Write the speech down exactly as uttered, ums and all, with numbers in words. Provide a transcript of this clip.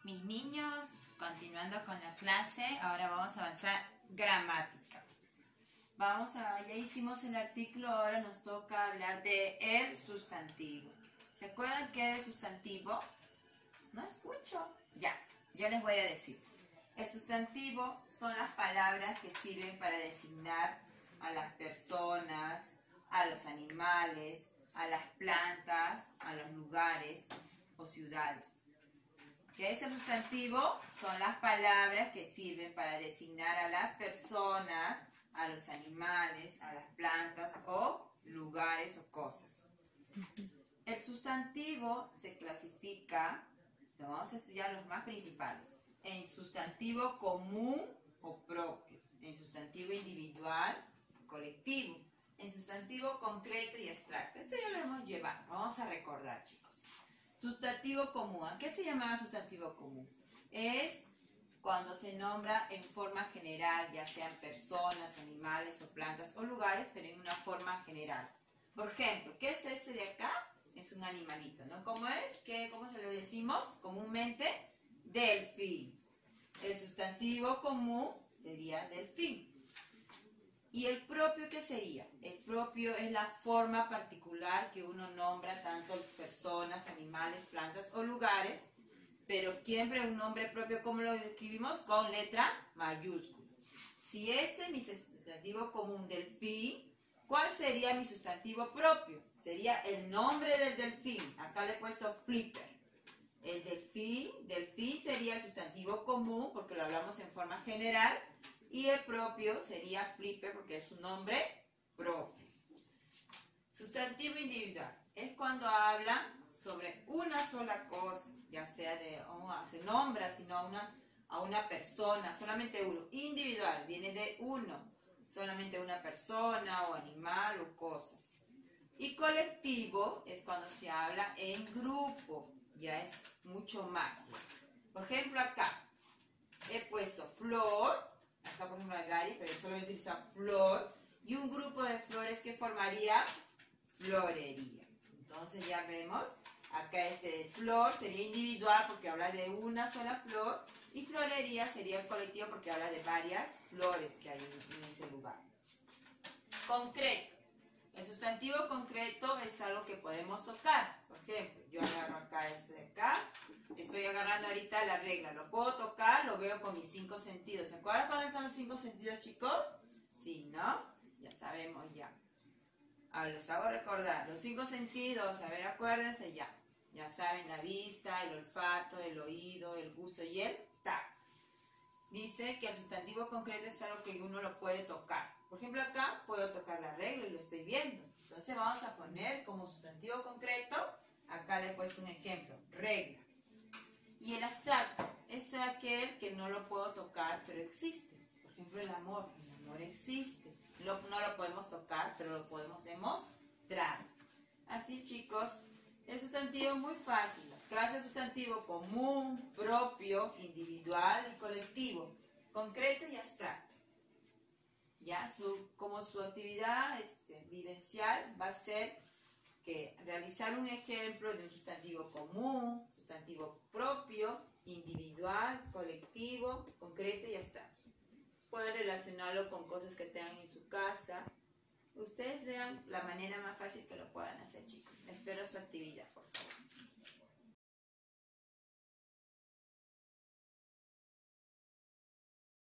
Mis niños, continuando con la clase, ahora vamos a avanzar gramática. Vamos a, ya hicimos el artículo, ahora nos toca hablar de el sustantivo. ¿Se acuerdan qué es el sustantivo? No escucho. Ya, ya les voy a decir. El sustantivo son las palabras que sirven para designar a las personas, a los animales, a las plantas, a los lugares o ciudades. ¿Qué es el sustantivo? Son las palabras que sirven para designar a las personas, a los animales, a las plantas o lugares o cosas. El sustantivo se clasifica, lo vamos a estudiar los más principales, en sustantivo común o propio, en sustantivo individual o colectivo, en sustantivo concreto y abstracto. Esto ya lo hemos llevado, vamos a recordar, chicos. Sustantivo común. ¿A qué se llamaba sustantivo común? Es cuando se nombra en forma general, ya sean personas, animales o plantas o lugares, pero en una forma general. Por ejemplo, ¿qué es este de acá? Es un animalito, ¿no? ¿Cómo es? ¿Qué, ¿Cómo se lo decimos comúnmente? Delfín. El sustantivo común sería delfín. ¿Y el propio qué sería? El propio es la forma particular que uno nombra tanto personas, animales, plantas o lugares, pero siempre un nombre propio, ¿cómo lo escribimos? Con letra mayúscula. Si este es mi sustantivo común delfín, ¿cuál sería mi sustantivo propio? Sería el nombre del delfín. Acá le he puesto flipper. El delfín, delfín sería el sustantivo común porque lo hablamos en forma general. Y el propio sería flipper porque es un nombre propio. Sustantivo individual es cuando hablan sobre una sola cosa, ya sea de, oh, se nombra sino a una, a una persona, solamente uno. Individual viene de uno, solamente una persona o animal o cosa. Y colectivo es cuando se habla en grupo, ya es mucho más. Por ejemplo, acá he puesto flor. Acá por ejemplo hay varias, pero yo solamente utilizo flor. Y un grupo de flores que formaría florería. Entonces ya vemos, acá este de flor sería individual porque habla de una sola flor. Y florería sería el colectivo porque habla de varias flores que hay en, en ese lugar. Concreto. El sustantivo concreto es algo que podemos tocar. Por ejemplo, yo agarro acá este de acá. Estoy agarrando ahorita la regla. Lo puedo tocar, lo veo con mis cinco sentidos. ¿Se acuerdan cuáles son los cinco sentidos, chicos? Sí, ¿no? Ya sabemos ya. Ahora les hago recordar. Los cinco sentidos, a ver, acuérdense ya. Ya saben, la vista, el olfato, el oído, el gusto y el tacto. Dice que el sustantivo concreto es algo que uno lo puede tocar. Por ejemplo, acá puedo tocar la regla y lo estoy viendo. Entonces vamos a poner como sustantivo concreto, acá le he puesto un ejemplo, regla. Y el abstracto es aquel que no lo puedo tocar, pero existe. Por ejemplo, el amor. El amor existe. Lo, no lo podemos tocar, pero lo podemos demostrar. Así, chicos, el sustantivo es muy fácil. Las clases de sustantivo común, propio, individual y colectivo. Concreto y abstracto. Ya, su, como su actividad este, vivencial va a ser que realizar un ejemplo de un sustantivo común, sustantivo propio, individual, colectivo, concreto y abstracto. Pueden relacionarlo con cosas que tengan en su casa. Ustedes vean la manera más fácil que lo puedan hacer, chicos. Espero su actividad, por favor.